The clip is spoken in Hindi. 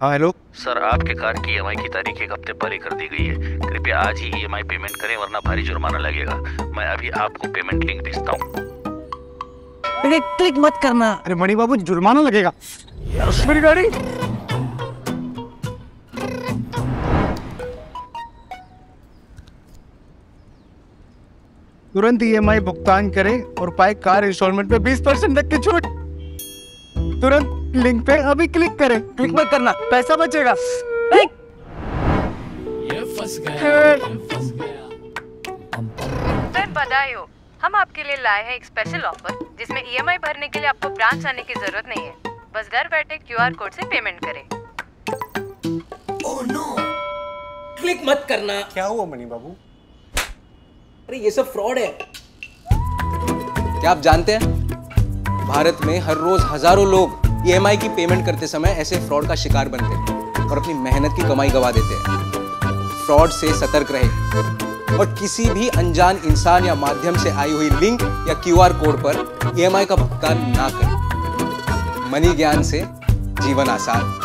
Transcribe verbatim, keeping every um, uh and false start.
हाँ हेलो। सर, आपके कार की ईएमआई की तारीख एक हफ्ते पहले कर दी गई है। कृपया आज ही ईएमआई पेमेंट करें वरना भारी जुर्माना लगेगा। मैं अभी आपको पेमेंट लिंक भेजता हूँ। क्लिक मत करना। अरे मणि बाबू, जुर्माना लगेगा। मेरी गाड़ी। तुरंत ईएमआई भुगतान करें और पाए कार इंस्टॉलमेंट पे बीस परसेंट तक की छूट। तुरंत लिंक पे अभी क्लिक करें। क्लिक मत करना, पैसा बचेगा। सर बधाई हो, हम आपके लिए लाए हैं एक स्पेशल ऑफर जिसमें ईएमआई भरने के लिए आपको ब्रांच आने की जरूरत नहीं है। बस घर बैठे क्यूआर कोड से पेमेंट करें। ओह नो, क्लिक मत करना। क्या हुआ मणि बाबू? अरे ये सब फ्रॉड है। क्या आप जानते हैं भारत में हर रोज हजारों लोग ईएमआई की पेमेंट करते समय ऐसे फ्रॉड का शिकार बनते हैं और अपनी मेहनत की कमाई गवा देते हैं। फ्रॉड से सतर्क रहे और किसी भी अनजान इंसान या माध्यम से आई हुई लिंक या क्यूआर कोड पर ईएमआई का भुगतान ना करें। मनी ज्ञान से जीवन आसान।